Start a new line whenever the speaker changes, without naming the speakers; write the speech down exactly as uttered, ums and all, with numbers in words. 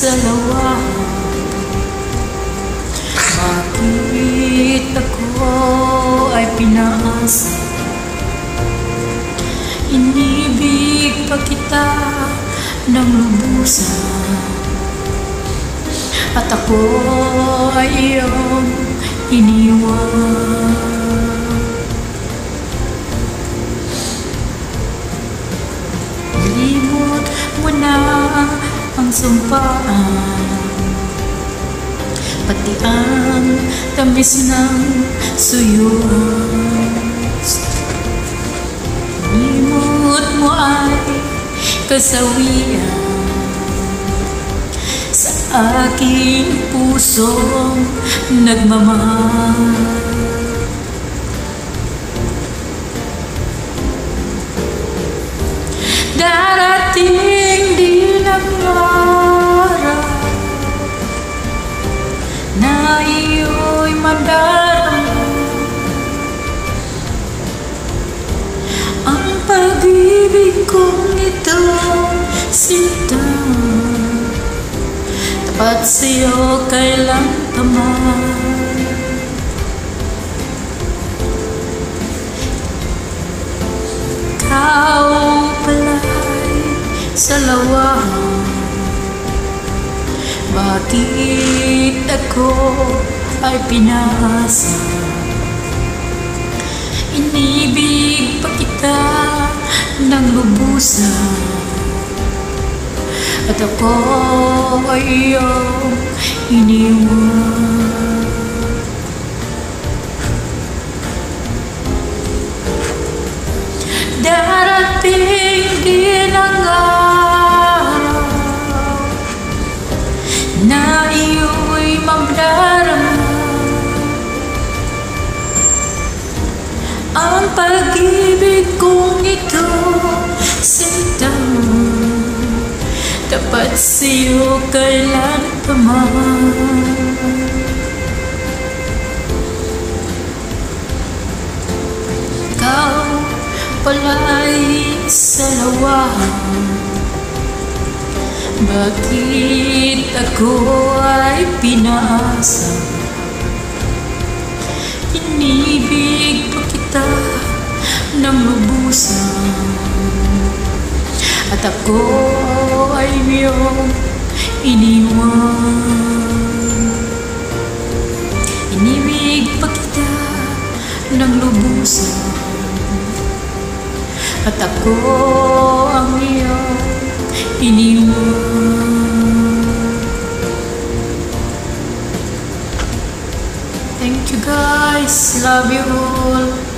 sa lawa. Bakit ako ay pinaasa? Inibig pa kita ng lubusan, at ako ay iyong iniwan. Limot mo na ang sumpaan, pati ang tamis ng suyuan. Limot mo ay kasawian sa aking pusong nagmamahal. Darating din ang araw na iyo'y madarama ang pag-ibig kong ito, sinta. Tapat sa'yo kailan pa man. Ikaw pala'y sa lawa. Bakit ako ay pinaasa? Inibig pa kita ng lubusan, at ako ay iyong iniwan. Darating din ang araw na iyo'y magdarama ang pag-ibig kong ito, sinta. Tapat sa'yo kailan pa man. Ikaw pala'y sa lawa. Bakit ako ay pinaasa? Inibig pa kita ng lubusan, at ako ay iyong iniwan. Inibig pa kita ng lubusan, at ako ang iyong iniwan. Thank you guys, love you all.